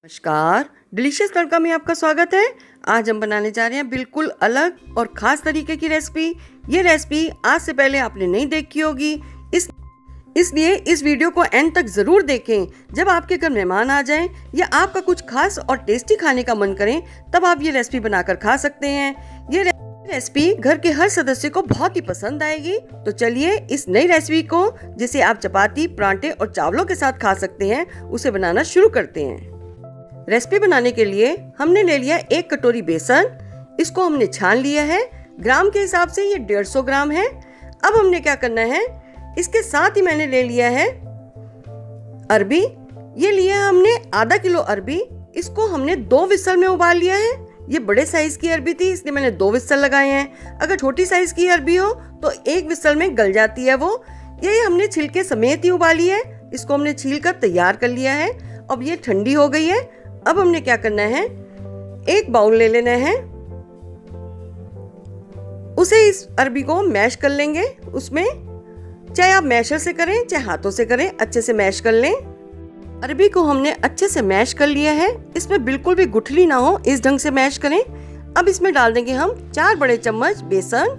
नमस्कार, डिलीशियस तड़का में आपका स्वागत है। आज हम बनाने जा रहे हैं बिल्कुल अलग और ख़ास तरीके की रेसिपी। ये रेसिपी आज से पहले आपने नहीं देखी होगी, इसलिए इस वीडियो को एंड तक ज़रूर देखें। जब आपके घर मेहमान आ जाएं या आपका कुछ खास और टेस्टी खाने का मन करें, तब आप ये रेसिपी बनाकर खा सकते हैं। ये रेसिपी घर के हर सदस्य को बहुत ही पसंद आएगी। तो चलिए इस नई रेसिपी को, जिसे आप चपाती, परांठे और चावलों के साथ खा सकते हैं, उसे बनाना शुरू करते हैं। रेसिपी बनाने के लिए हमने ले लिया 1 कटोरी बेसन। इसको हमने छान लिया है। ग्राम के हिसाब से ये 150 ग्राम है। अब हमने क्या करना है, इसके साथ ही मैंने ले लिया है अरबी। ये लिया हमने आधा किलो अरबी। इसको हमने 2 विसल में उबाल लिया है। ये बड़े साइज की अरबी थी, इसलिए मैंने 2 विसल लगाए हैं। अगर छोटी साइज की अरबी हो तो 1 विसल में गल जाती है वो। ये हमने छिलके समेत ही उबाली है। इसको हमने छील कर तैयार कर लिया है। अब ये ठंडी हो गई है। अब हमने क्या करना है, एक बाउल ले लेना है, उसे इस अरबी को मैश कर लेंगे। उसमें चाहे आप मैशर से करें चाहे हाथों से करें, अच्छे से मैश कर लें। अरबी को हमने अच्छे से मैश कर लिया है। इसमें बिल्कुल भी गुठली ना हो, इस ढंग से मैश करें। अब इसमें डाल देंगे हम 4 बड़े चम्मच बेसन।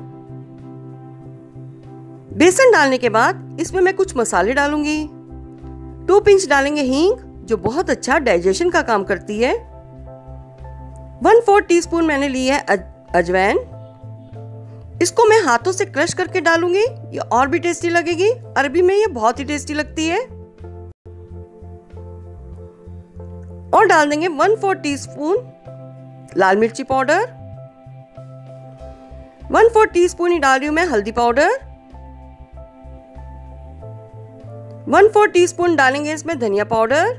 बेसन डालने के बाद इसमें मैं कुछ मसाले डालूंगी। 2 पिंच डालेंगे हींग, जो बहुत अच्छा डाइजेशन का काम करती है। 1/4 टीस्पून मैंने ली है अजवाइन। इसको मैं हाथों से क्रश करके डालूंगी, ये और भी टेस्टी लगेगी। अरबी में ये बहुत ही टेस्टी लगती है। और डाल देंगे 1/4 टीस्पून लाल मिर्ची पाउडर। 1/4 टीस्पून ही डाल रही हूं मैं हल्दी पाउडर। 1/4 टीस्पून डालेंगे इसमें धनिया पाउडर।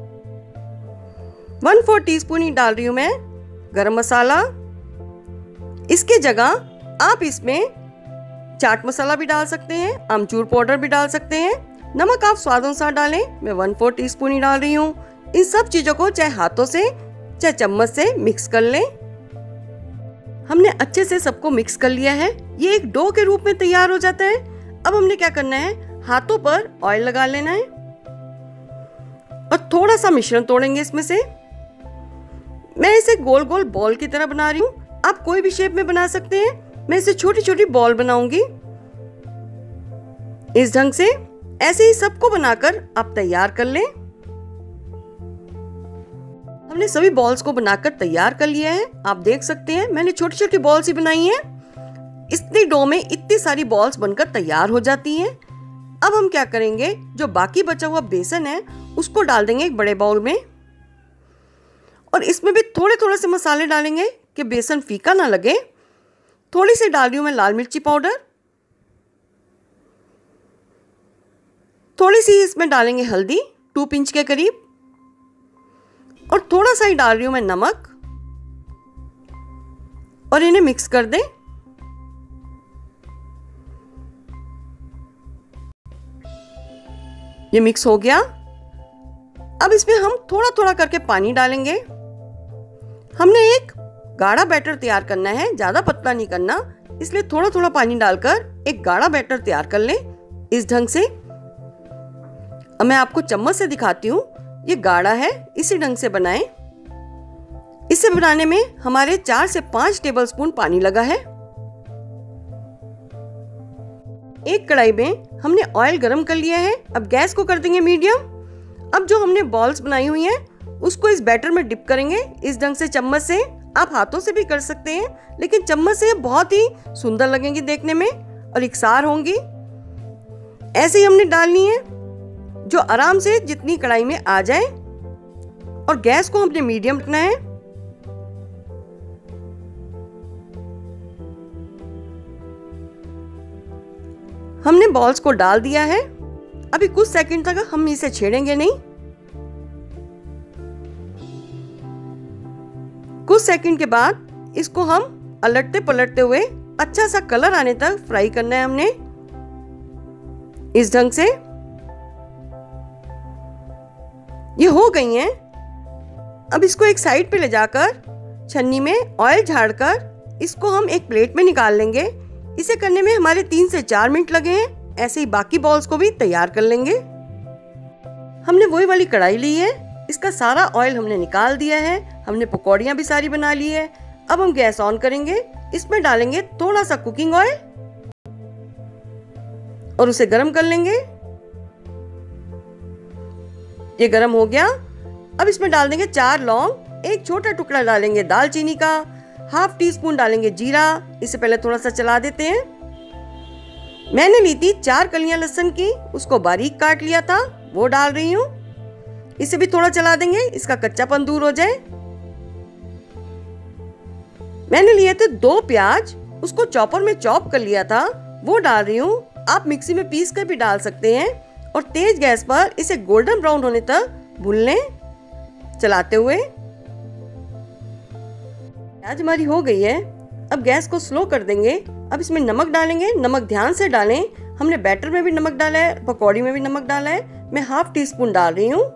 1/4 टीस्पून ही डाल रही हूं मैं गरम मसाला। इसके जगह आप इसमें चाट मसाला भी डाल सकते हैं, आमचूर पाउडर भी डाल सकते हैं। नमक आप स्वाद अनुसार डालें, मैं 1/4 टीस्पून ही डाल रही हूँ। इन सब चीजों को चाहे हाथों से चाहे चम्मच से मिक्स कर लें। हमने अच्छे से सबको मिक्स कर लिया है। ये एक डो के रूप में तैयार हो जाता है। अब हमने क्या करना है, हाथों पर ऑयल लगा लेना है और थोड़ा सा मिश्रण तोड़ेंगे इसमें से। मैं इसे गोल गोल बॉल की तरह बना रही हूँ। आप कोई भी शेप में बना सकते हैं। मैं इसे छोटी छोटी बॉल बनाऊंगी इस ढंग से। ऐसे ही सबको बनाकर आप तैयार कर लें। हमने सभी बॉल्स को बनाकर तैयार कर लिया है। आप देख सकते हैं मैंने छोटी छोटी बॉल्स ही बनाई हैं। इतनी डो में इतनी सारी बॉल्स बनकर तैयार हो जाती हैं। अब हम क्या करेंगे, जो बाकी बचा हुआ बेसन है उसको डाल देंगे एक बड़े बाउल में। और इसमें भी थोड़े थोड़े से मसाले डालेंगे कि बेसन फीका ना लगे। थोड़ी सी डाल रही हूं मैं लाल मिर्ची पाउडर। थोड़ी सी इसमें डालेंगे हल्दी, 2 पिंच के करीब। और थोड़ा सा ही डाल रही हूं मैं नमक। और इन्हें मिक्स कर दें। ये मिक्स हो गया। अब इसमें हम थोड़ा थोड़ा करके पानी डालेंगे। हमने एक गाढ़ा बैटर तैयार करना है, ज्यादा पतला नहीं करना, इसलिए थोड़ा थोड़ा पानी डालकर एक गाढ़ा बैटर तैयार कर लें इस ढंग से। अब मैं आपको चम्मच से दिखाती हूँ। ये गाढ़ा है, इसी ढंग से बनाएं। इसे बनाने में हमारे 4 से 5 टेबलस्पून पानी लगा है। एक कढ़ाई में हमने ऑयल गरम कर लिया है। अब गैस को कर देंगे मीडियम। अब जो हमने बॉल्स बनाई हुई हैं उसको इस बैटर में डिप करेंगे इस ढंग से चम्मच से। आप हाथों से भी कर सकते हैं, लेकिन चम्मच से बहुत ही सुंदर लगेंगी देखने में और इकसार होंगी। ऐसे ही हमने डालनी है, जो आराम से जितनी कढ़ाई में आ जाए। और गैस को हमने मीडियम रखना है। हमने बॉल्स को डाल दिया है। अभी कुछ सेकंड तक हम इसे छेड़ेंगे नहीं। कुछ सेकंड के बाद इसको हम अलटते पलटते हुए अच्छा सा कलर आने तक फ्राई करना है हमने इस ढंग से। ये हो गई हैं। अब इसको एक साइड पे ले जाकर छन्नी में ऑयल झाड़कर इसको हम एक प्लेट में निकाल लेंगे। इसे करने में हमारे 3 से 4 मिनट लगे हैं। ऐसे ही बाकी बॉल्स को भी तैयार कर लेंगे। हमने वही वाली कढ़ाई ली है। इसका सारा ऑयल हमने निकाल दिया है। हमने पकौड़ियाँ भी सारी बना ली है। अब हम गैस ऑन करेंगे। इसमें डालेंगे थोड़ा सा कुकिंग ऑयल और उसे गरम कर लेंगे। ये गरम हो गया। अब इसमें डाल देंगे 4 लौंग, एक छोटा टुकड़ा डालेंगे दालचीनी का, ½ टीस्पून डालेंगे जीरा। इसे पहले थोड़ा सा चला देते हैं। मैंने ली थी 4 कलियां लहसुन की, उसको बारीक काट लिया था, वो डाल रही हूँ। इसे भी थोड़ा चला देंगे, इसका कच्चापन दूर हो जाए। मैंने लिए थे 2 प्याज, उसको चॉपर में चॉप कर लिया था, वो डाल रही हूँ। आप मिक्सी में पीस कर भी डाल सकते हैं। और तेज गैस पर इसे गोल्डन ब्राउन होने तक भून लें, चलाते हुए। प्याज हमारी हो गई है। अब गैस को स्लो कर देंगे। अब इसमें नमक डालेंगे। नमक ध्यान से डालें। हमने बैटर में भी नमक डाला है, पकौड़ी में भी नमक डाला है। मैं ½ टीस्पून डाल रही हूँ।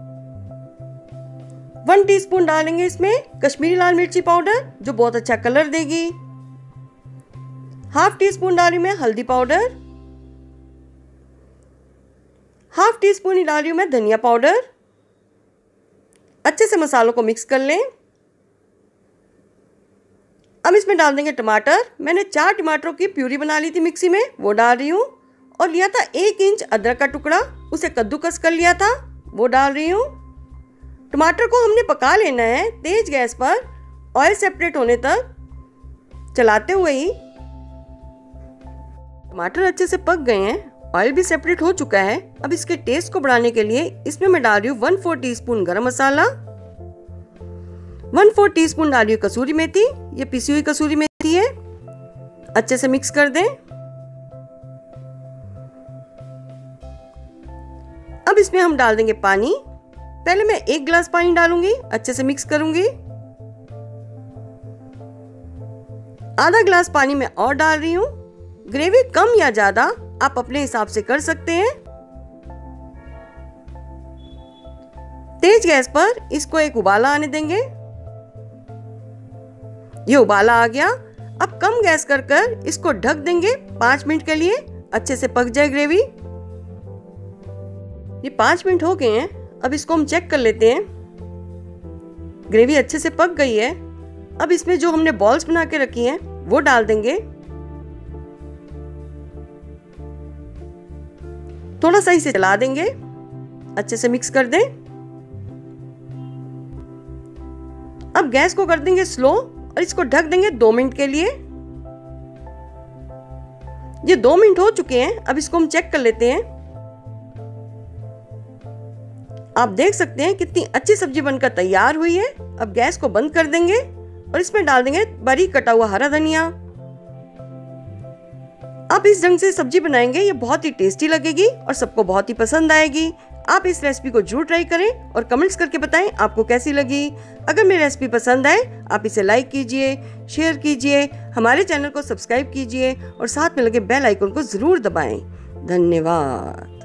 1 टीस्पून डालेंगे इसमें कश्मीरी लाल मिर्ची पाउडर, जो बहुत अच्छा कलर देगी। ½ टीस्पून डाली मैं हल्दी पाउडर। ½ टीस्पून ही डाल रही हूँ मैं धनिया पाउडर। अच्छे से मसालों को मिक्स कर लें। अब इसमें डाल देंगे टमाटर। मैंने 4 टमाटरों की प्यूरी बना ली थी मिक्सी में, वो डाल रही हूँ। और लिया था 1 इंच अदरक का टुकड़ा, उसे कद्दूकस कर लिया था, वो डाल रही हूँ। टमाटर को हमने पका लेना है तेज गैस पर, ऑयल सेपरेट होने तक, चलाते हुए ही। टमाटर अच्छे से पक गए हैं, ऑयल भी सेपरेट हो चुका है। अब इसके टेस्ट को बढ़ाने के लिए इसमें मैं डाल रही हूँ 1/4 टीस्पून गरम मसाला, 1/4 टीस्पून डाल रही हूँ कसूरी मेथी। ये पिसी हुई कसूरी मेथी है। अच्छे से मिक्स कर दें। अब इसमें हम डाल देंगे पानी। पहले मैं 1 गिलास पानी डालूंगी, अच्छे से मिक्स करूंगी। आधा गिलास पानी मैं और डाल रही हूँ। ग्रेवी कम या ज्यादा आप अपने हिसाब से कर सकते हैं। तेज गैस पर इसको एक उबाला आने देंगे। ये उबाला आ गया। अब कम गैस कर इसको ढक देंगे 5 मिनट के लिए, अच्छे से पक जाए ग्रेवी। ये 5 मिनट हो गए हैं। अब इसको हम चेक कर लेते हैं। ग्रेवी अच्छे से पक गई है। अब इसमें जो हमने बॉल्स बना के रखी हैं वो डाल देंगे। थोड़ा सा इसे चला देंगे, अच्छे से मिक्स कर दें। अब गैस को कर देंगे स्लो और इसको ढक देंगे 2 मिनट के लिए। ये 2 मिनट हो चुके हैं। अब इसको हम चेक कर लेते हैं। आप देख सकते हैं कितनी अच्छी सब्जी बनकर तैयार हुई है। अब गैस को बंद कर देंगे और इसमें डाल देंगे बारीक कटा हुआ हरा धनिया। आप इस ढंग से सब्जी बनाएंगे, ये बहुत ही टेस्टी लगेगी और सबको बहुत ही पसंद आएगी। आप इस रेसिपी को जरूर ट्राई करें और कमेंट्स करके बताएं आपको कैसी लगी। अगर मेरी रेसिपी पसंद आए आप इसे लाइक कीजिए, शेयर कीजिए, हमारे चैनल को सब्सक्राइब कीजिए और साथ में लगे बेल आइकन को जरूर दबाएं। धन्यवाद।